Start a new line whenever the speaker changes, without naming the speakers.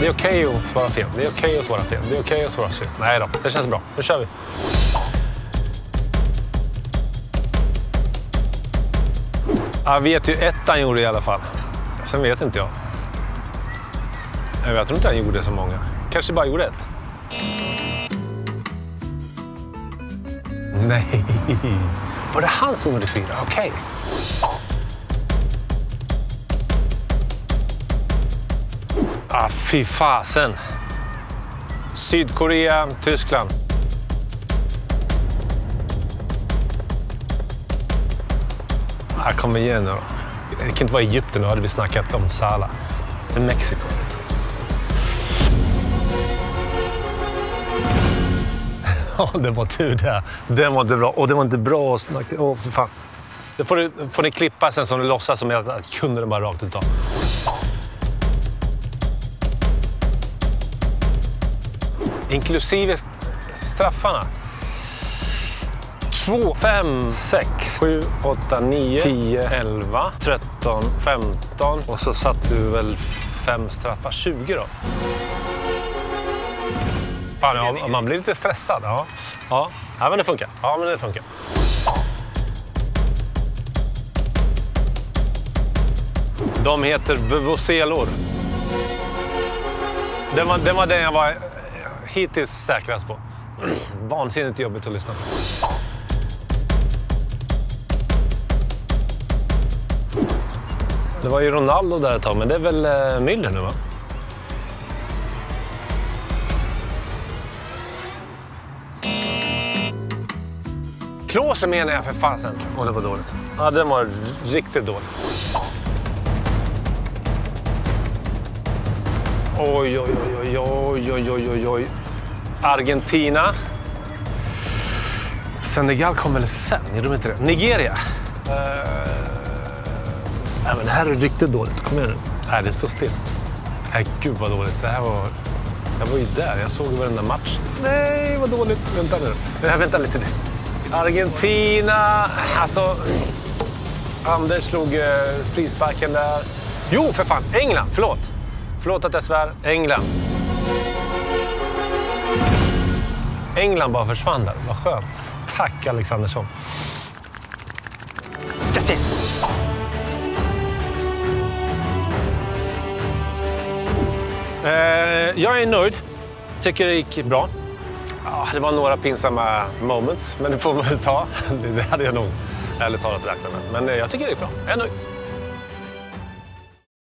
Det är okej att svara fel. Det är okej att svara fel. Det är okej att svara fel. Nej då, det känns bra. Nu kör vi. Jag vet ju ettan gjorde i alla fall. Sen vet inte jag. Jag tror inte han gjorde så många. Kanske bara gjorde ett. Nej. Var det han som gjorde 4? Okej. Fy fasen. Sydkorea, Tyskland. Kom igen nu då. Det kan inte vara Egypten, då hade vi snackat om Salah. Det är Mexiko. Ja, det var tur det. Det var inte bra. Och det var inte bra att snacka. För fan. Det får ni klippa sen som du låtsas som att kunde den bara rakt utav. Inklusive straffarna. 2, 5, 6, 7, 8, 9, 10, 11, 13, 15. Och så satt du väl 5 straffar. 20 då. Fan, ja, man blir lite stressad. Ja, men det funkar. Ja, men det funkar. De heter vuvuzelor. Det var den jag var hittills säkrast på. Vansinnigt jobbigt att lyssna på. Det var ju Ronaldo där ett tag, men det är väl Müller nu, va? Klose menar jag för fasen. Det var dåligt. Ja, den var riktigt dålig. Oj. Argentina. Senegal kom väl sen, är de inte det? Nigeria. Nej, men det här är riktigt dåligt. Kom igen nu. Nej, det står still. Nej, gud vad dåligt. Jag var ju där. Jag såg varenda match. Nej, vad dåligt. Vänta nu. Vänta lite. Argentina. Alltså, Anders slog frisparken där. Jo, för fan. England. Förlåt att jag svär. England bara försvann där. Vad skönt. Tack, Alexandersson. Justice. Jag är nöjd. Tycker det gick bra. Ja, det var några pinsamma moments, men det får man väl ta. Det hade jag nog ärligt talat räknat med. Men jag tycker det är bra. Jag är nöjd.